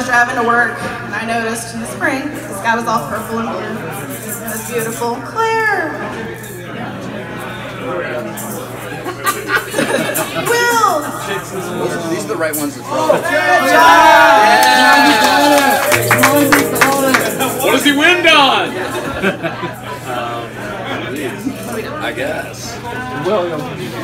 was driving to work, and I noticed in the spring, the sky was all purple and blue. It was beautiful. Claire! Will! These are the right ones to throw. Good job! What does he win, Don? I guess. William.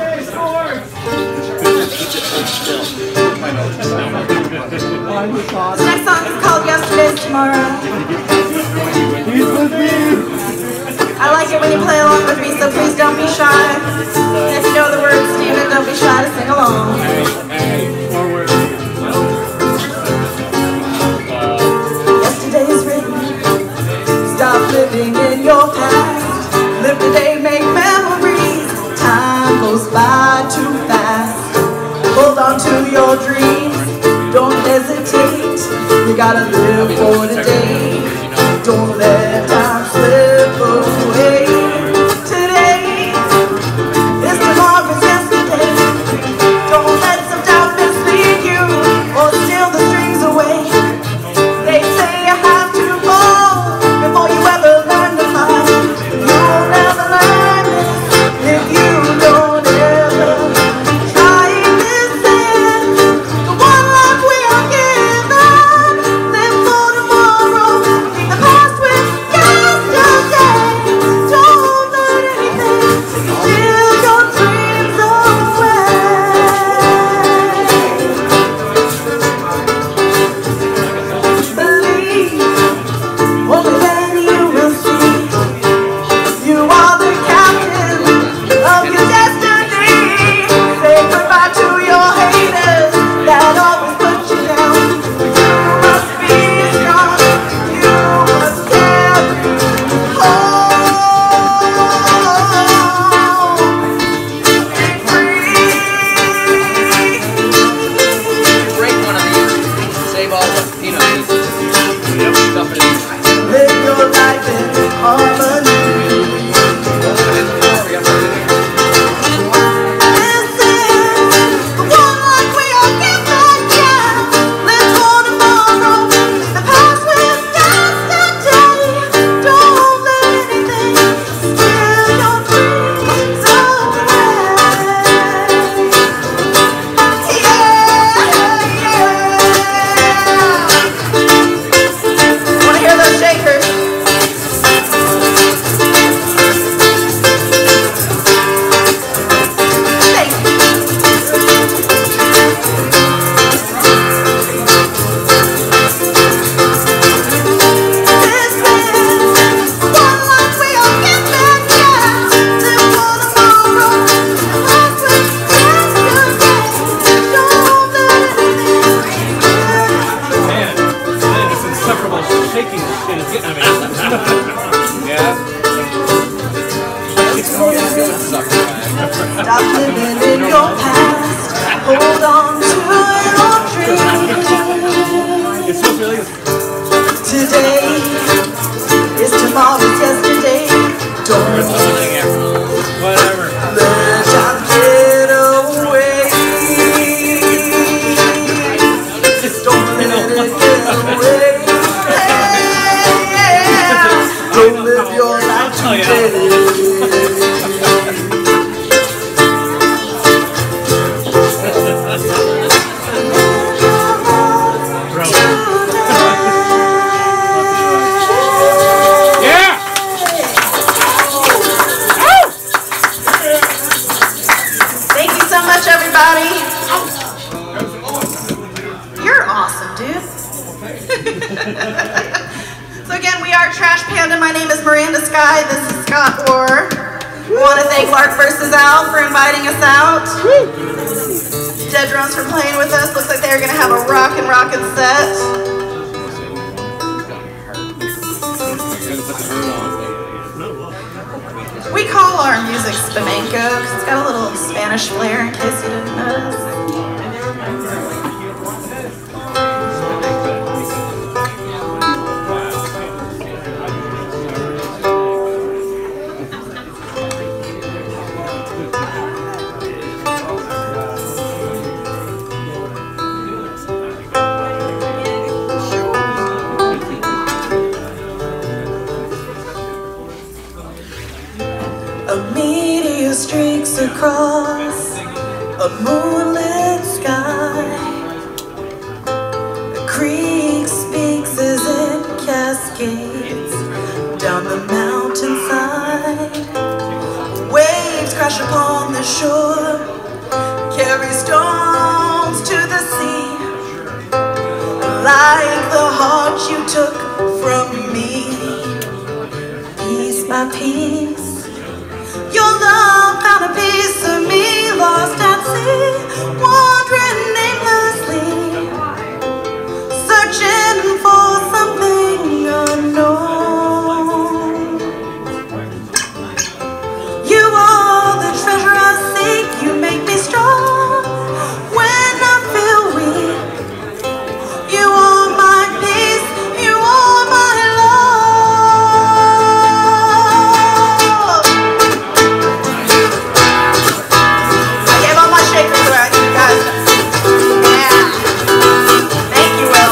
The next song is called Yesterday's Tomorrow. He's with me. I like it when you play along with me, so please don't be shy. And if you know the words, Steven, don't be shy to sing along. Forward. Yesterday's written. Stop living in your past. Live today, make memories. Time goes by too fast. Hold on to your dreams. Don't hesitate. You gotta live for today. Don't let time slip away. Today is tomorrow's yesterday. Don't let some doubt mislead you or steal the strings away. They say you have to fall before you ever learn to fly. You'll never learn this if you don't ever try this. The one life we are given, live for tomorrow. Leave the past with yesterday. Don't let anything steal your dreams away. Believe, only then you will see. You are the captain of your destiny. Say goodbye to your haters that always put you down. You must be strong. You must carry Break one of these. Save all the peanuts. Stuff it in. live your life in harmony. Wanna hear those shakers? Thank you. This is one life we all get back, yeah. Live for tomorrow. Life with yesterday. Don't let anything Man, this insufferable shaking shit is getting me. Yeah. stop living in your past. Hold on to your dreams. It's so really. Today is tomorrow's yesterday. Don't Whatever. let time get away. Don't let it get away. Yeah. Don't live your life today. Yeah! Thank you so much, everybody. You're awesome, dude. So again, we are Trash Panda. My name is Miranda Sky. This is Scott Orr. We want to thank Lark vs. Al for inviting us out. Dead Drums for playing with us. Looks like they're going to have a rockin' set. We call our music flamenco because it's got a little Spanish flair in case you didn't notice. a moonlit sky. A creek speaks as it cascades down the mountainside. Waves crash upon the shore, carry stones to the sea. Like the heart you took from me, piece by piece, your love found a piece of me, lost at sea, wandering aimlessly, searching for something unknown. You are the treasure I seek, you make me strong when I feel weak. You are my peace, you are my love. I gave all my shakers to you guys. Yeah. Thank you, Will.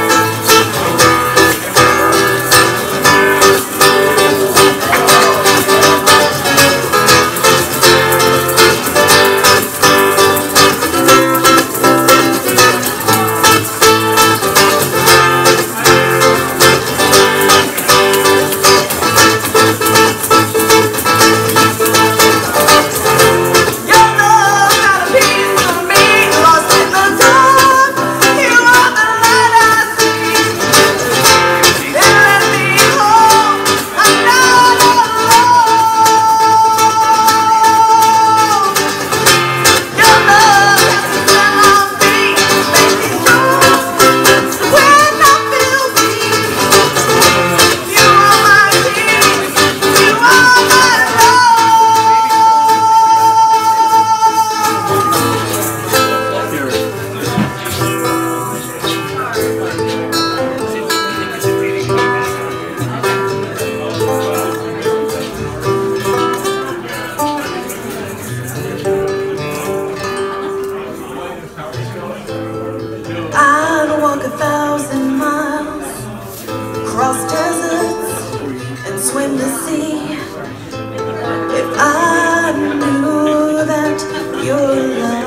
I'd walk 1,000 miles, cross deserts and swim the sea, if I knew that your love